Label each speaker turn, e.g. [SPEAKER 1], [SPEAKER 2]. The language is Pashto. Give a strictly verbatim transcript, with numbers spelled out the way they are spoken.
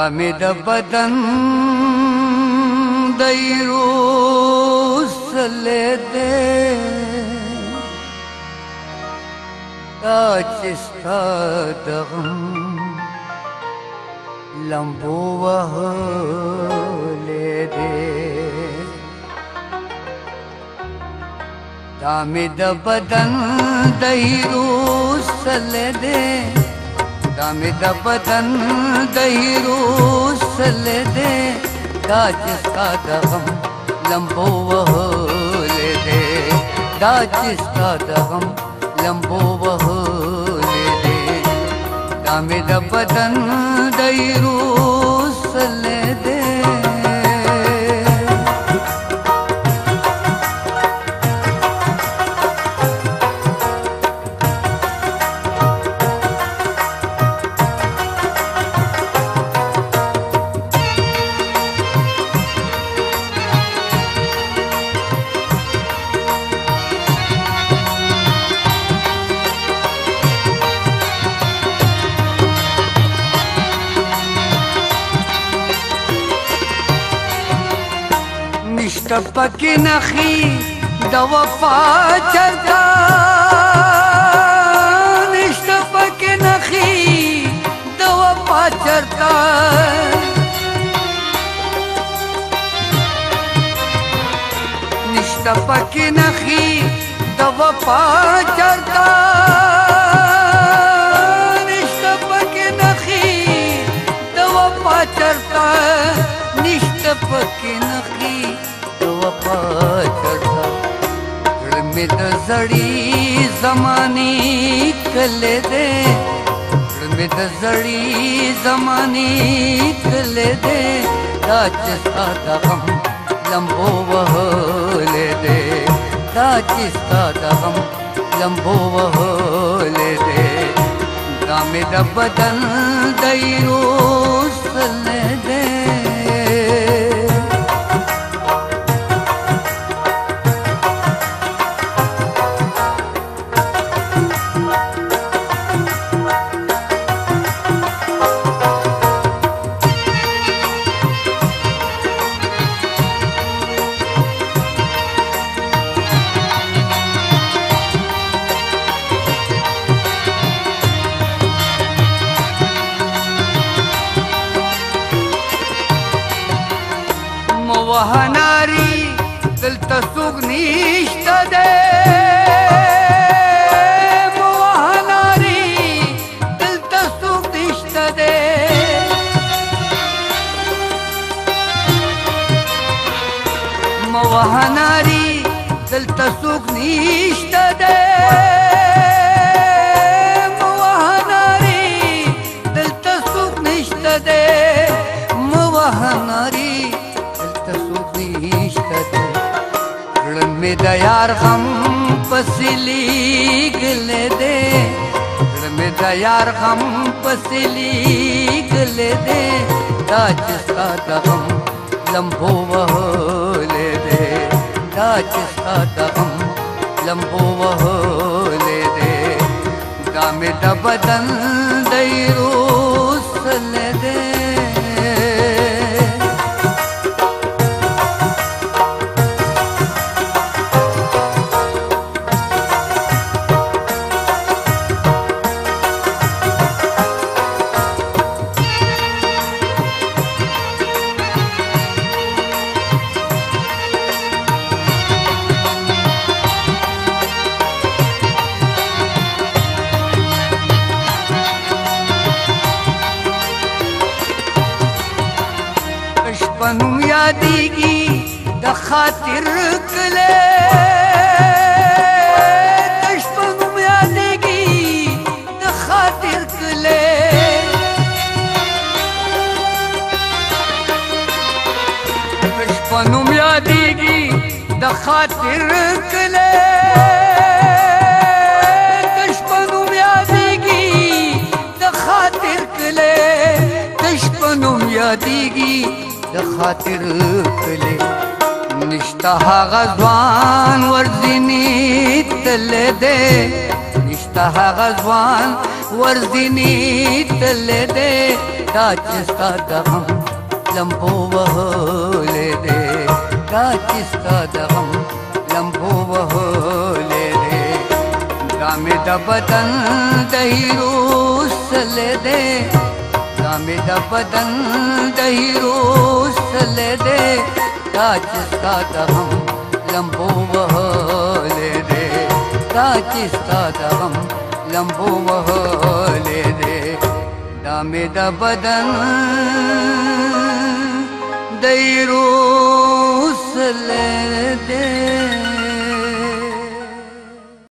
[SPEAKER 1] می د بدن دایروس لیدې دا چې ستا د غم لمبو وهلې دې دا می د بدن دایروس لیدې دا می د بدن دایروس لیدې دا چې ستا د غم لمبو وهلې دې دا چې ستا د غم لمبو وهلې دې دا می د بدن دایروس لیدې نشته پکې نخي د وفا چرتا نشته پکې نخي د وفا چرتا نشته پکې نخي د وفا چرتا نشته پکې نخي د وفا چرتا نشته پکې نخي وفا چرتا زړه مې د زړې زمانې کلې دې زړه مې د زړې زمانې کلې دې دا چې ستا د غم لمبو وهلې دې دا چې ستا د غم لمبو وهلې دې دا مې د بدن دایروس لیدې وهناري دلته څوک نشته دی وهناري دلته څوک نشته دی وهناري دلته څوک نشته دی وهناري دلته څوک نشته دی وهناري زړه مې د یار غم پسې لیکلې دې زړه مې د یار غم پسې لیکلې دې دا چې ستا د غم لمبو وهلې دې دا چې ستا د غم لمبو وهلې دې دا مې د بدن دایروس لیدې پنوم یادیږي د خاطر کله تش پنوم یادیږي د خاطر کله تش پنوم یادیږي د خاطر کله تش پنوم یادیږي د خاطر کله تش پنوم یادیږي د خاطر کله نشته هغه ځوان ورځنی تللی دی نشته هغه ځوان ورځنی تللی دی काचिस्ता दगम लंबो वहोले दे काचिस्ता दगम लंबो वहोले दे गामे दा बदन दहीरूस ले दे गामे दा बदन दहीरूस ले दे काचिस्ता दगम लंबो वहोले दे काचिस्ता दगम लंबो वहोले दे दामे दा बदन दहीरूस ले दे।